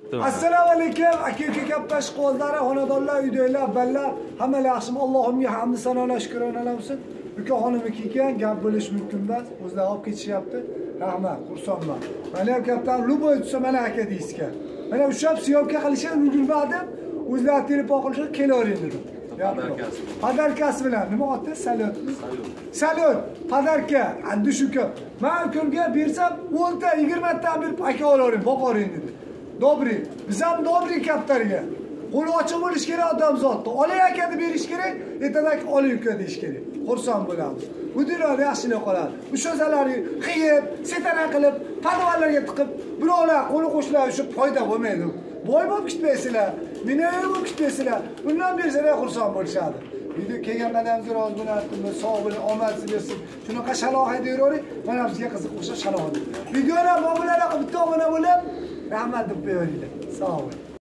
Assalomu alaykum, aka kattash qo'zlari, xonadonlar, uydagilar, abballar, hammalar yaxshimi? Allohimga hamd sanolar, shukronalar bo'lsin. Uka xonimniki ekan, gap bo'lish mumkin emas. O'zlari olib ketishyapti. Rahmat, xursandman. Mana ham kaptan Luboy tutsa mana aka deysizga. Mana ushlab siyobga qilishni ulgurmadim. O'zlari telefon qilishga kelavering dedim. Padarkasi bilan nima otdi? Salyot. Salyot, padarka, addi shuka. Men ukamga bersam 10 ta, 20 ta berib aka olavering, boqavering dedi. Dobri, biz ham dobri kaptariga. Qo'li ochiq bo'lish kerak odamzodda. Olay aka deb berish kerak, ertadan olay uka deyish kerak. Xursand bo'lamiz. Bu dunyoda yaxshilik qoladi. O'shalarni qiyib, setana qilib, padvallarga tiqib, birovlar qo'li qo'shlar shu foyda bo'lmaydi. Boy bo'lib ketmaysizlar, millioner bo'lib ketmaysizlar. Bundan bersalar xursand bo'lishadi. Video kelgandan ham zo'r bo'lardim, sog' bo'ling, omadsiz bersin. Shunaqa shaloq deyavering, mana bizga qiziq o'sha shaloq. Videolar mobillarga bitta obuna bo'lib, rahmat deb qo'yaveringlar. Sog' bo'ling.